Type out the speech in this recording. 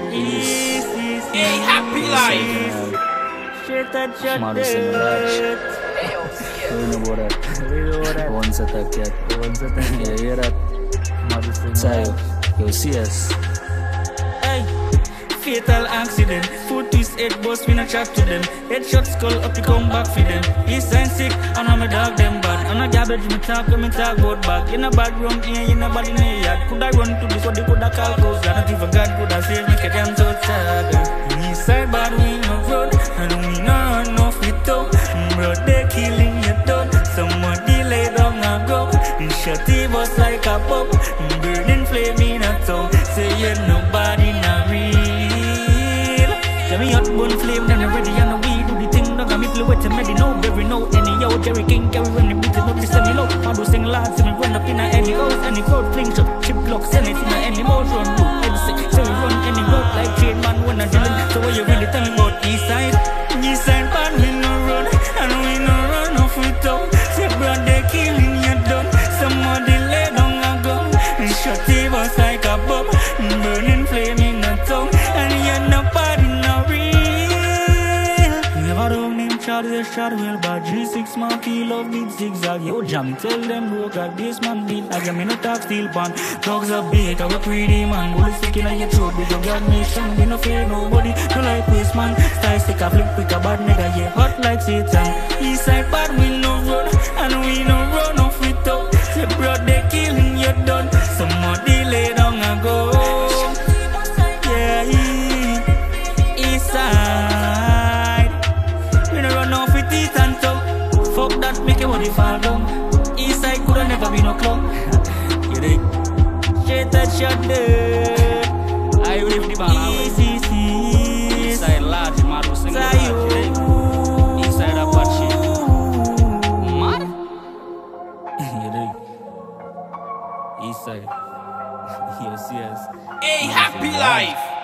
Hey, happy life. Maru Sinraj. Once attack yet. Yeah, hear that? Maru Sinraj. Yo, CS. Hey, fatal accident. Foot twist, head bust, we not chat to them. Headshot skull up, you come back for them. East sign sick, and I'm a dog them bad. I'm a garbage, me talk about back. In a bad room, in a bad in a yard. Could I run to this, or they could have called ghost. I don't even God could have saved me, cause I'm so sad. East side bad, we no road, and we no run off it up. Bro, they killing you done. Somebody lay down and go. Shutty bus like a pop. Burning flame in a tongue. Say you nobody not real. Tell me hot bone flame, then I'm ready and we do the thing. Don't got me fluid to me, no every note. Any yo, Jerry King, carry when the beat is up, the semi low. I do sing loud, see me run up in any house. Any crowd fling shot, chip block, send it in any motion. Do head sick, so we run any road like chain man when I'm chilling. So what you really tell me about east side? East side, but we no run, and we no run off it up. Say bro, they killing you done. Somebody lay down and go. Shutty was like a bomb, burning flame in the tongue. And you're nobody not real. Never don't name Charlie, shot well bad. G6 monkey love beat zigzag. Yo jam, tell them look at this man beat. I got me no talk steel pan. Dogs are big, I was pretty man. Bullet sticking on your throat, big God nation. We no fear nobody, no like waste man. Style stick a flip quick a bad nigga, yeah. Hot like Satan. East side bad, we no run, and we no run off it up. Say bro, they killing you done. Somebody lay down and go. Yeah, east side. We no run off with it and tongue. Fuck that, make your body fall down. East side coulda never be no clown. You dig? Straight that shot dead. I live the ball. East side large, Maru Sinraj. East side Apache. Mad? You dig? East side. Yes, yes. Hey, happy life.